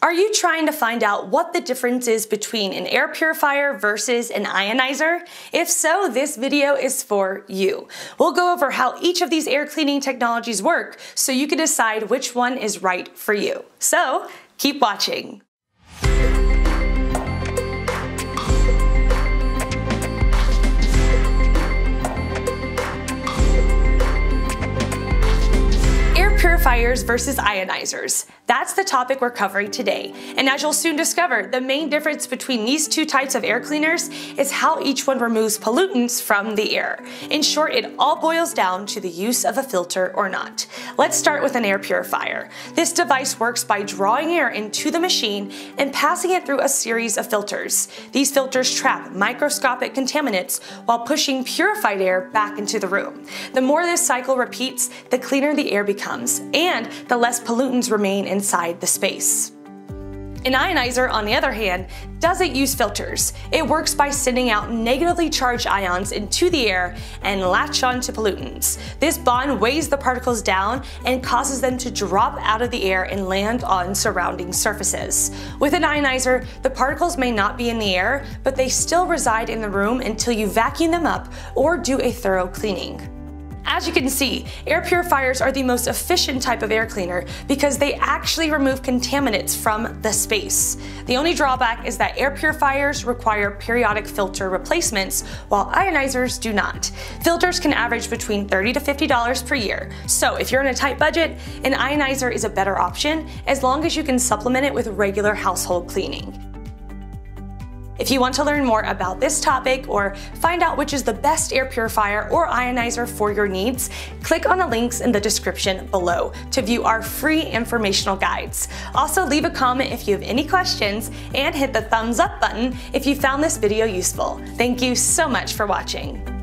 Are you trying to find out what the difference is between an air purifier versus an ionizer? If so, this video is for you. We'll go over how each of these air cleaning technologies work so you can decide which one is right for you. So, keep watching. Purifiers versus ionizers. That's the topic we're covering today. And as you'll soon discover, the main difference between these two types of air cleaners is how each one removes pollutants from the air. In short, it all boils down to the use of a filter or not. Let's start with an air purifier. This device works by drawing air into the machine and passing it through a series of filters. These filters trap microscopic contaminants while pushing purified air back into the room. The more this cycle repeats, the cleaner the air becomes, and the less pollutants remain inside the space. An ionizer, on the other hand, doesn't use filters. It works by sending out negatively charged ions into the air and latch on to pollutants. This bond weighs the particles down and causes them to drop out of the air and land on surrounding surfaces. With an ionizer, the particles may not be in the air, but they still reside in the room until you vacuum them up or do a thorough cleaning. As you can see, air purifiers are the most efficient type of air cleaner because they actually remove contaminants from the space. The only drawback is that air purifiers require periodic filter replacements, while ionizers do not. Filters can average between $30 to $50 per year, so if you're in a tight budget, an ionizer is a better option as long as you can supplement it with regular household cleaning. If you want to learn more about this topic or find out which is the best air purifier or ionizer for your needs, click on the links in the description below to view our free informational guides. Also, leave a comment if you have any questions and hit the thumbs up button if you found this video useful. Thank you so much for watching.